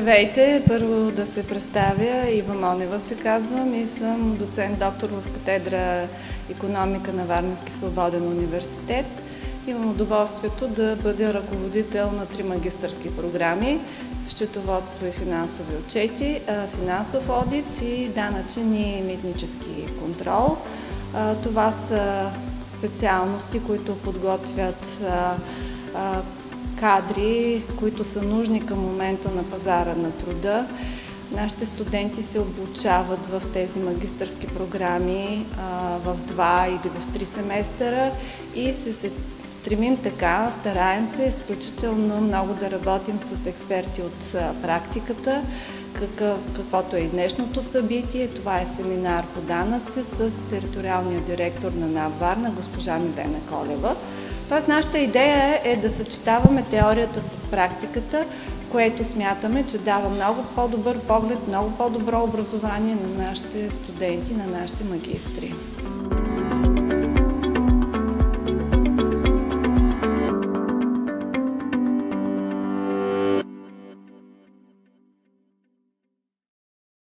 Здравейте! Първо да се представя. Ива Монева се казвам и съм доцент-доктор в катедра икономика на Варненски свободен университет. Имам удоволствието да бъда ръководител на 3 магистърски програми – счетоводство и финансови отчети, финансов одит и данъчен и митнически контрол. Това са специалности, които подготвят кадри, които са нужни към момента на пазара на труда. Нашите студенти се обучават в тези магистърски програми в 2 или в 3 семестъра и се стремим така, стараем се изключително много да работим с експерти от практиката, каквото е и днешното събитие. Това е семинар по данъци с териториалния директор на НАП Варна, госпожа Милена Колева. Тоест, нашата идея е да съчетаваме теорията с практиката, което смятаме, че дава много по-добър поглед, много по-добро образование на нашите студенти, на нашите магистри.